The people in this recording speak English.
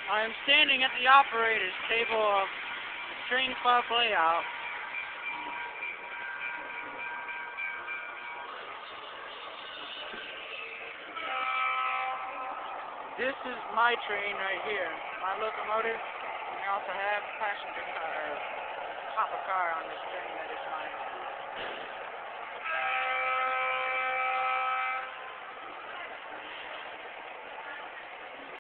I am standing at the operator's table of the train club layout. This is my train right here, my locomotive. We also have passenger car, hopper car on this train that is mine.